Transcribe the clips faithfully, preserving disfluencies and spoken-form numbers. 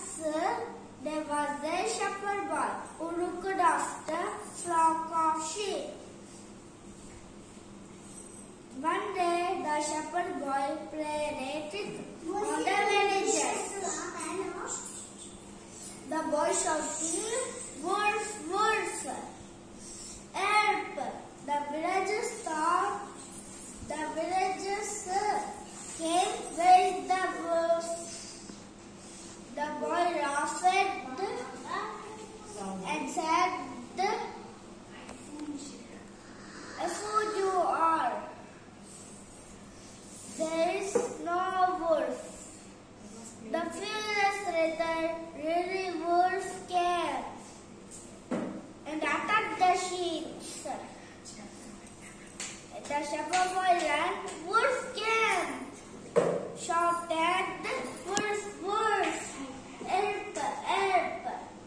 there was a shepherd boy who looked after a flock of sheep. One day, the shepherd boy played a trick on the villagers. The boy shouted, "Wolf, wolf! Help!" The villagers thought the villagers came with the wolf. The boy laughed and said, "A fool you are! There is no wolf." The furious rider really wolf came and attacked the sheep. The shepherd boy ran. "Wolf came!" shouted, "Wolf, wolf! Help, help!"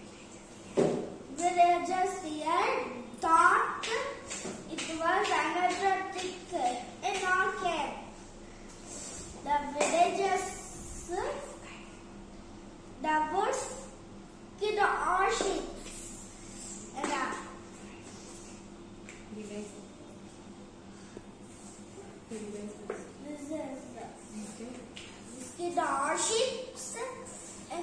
Villagers here thought it was another trick. A knock came. The villagers, the wolf killed all sheep. And uh, this is the killed all sheep and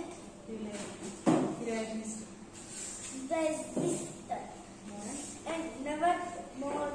they missed and never more